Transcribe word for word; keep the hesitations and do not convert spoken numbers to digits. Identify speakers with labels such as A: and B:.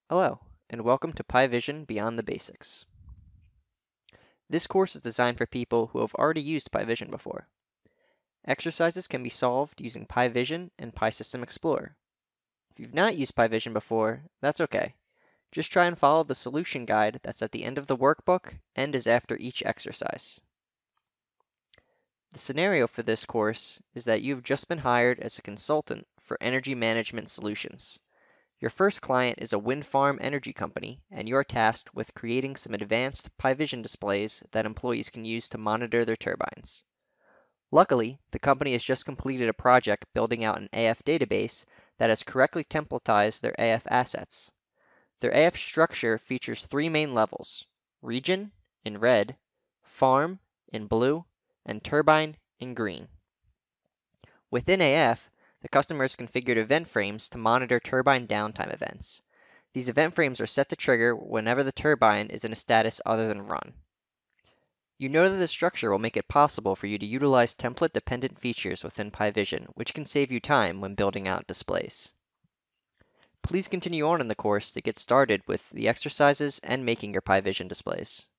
A: Hello, and welcome to PyVision Beyond the Basics. This course is designed for people who have already used PyVision before. Exercises can be solved using PyVision and PySystem Explorer. If you've not used PyVision before, that's okay. Just try and follow the solution guide that's at the end of the workbook and is after each exercise. The scenario for this course is that you've just been hired as a consultant for energy management solutions. Your first client is a wind farm energy company, and you're tasked with creating some advanced PyVision displays that employees can use to monitor their turbines. Luckily, the company has just completed a project building out an A F database that has correctly templatized their A F assets. Their A F structure features three main levels: region in red, farm in blue, and turbine in green. Within A F, the customer has configured event frames to monitor turbine downtime events. These event frames are set to trigger whenever the turbine is in a status other than run. You know that this structure will make it possible for you to utilize template-dependent features within PyVision, which can save you time when building out displays. Please continue on in the course to get started with the exercises and making your PyVision displays.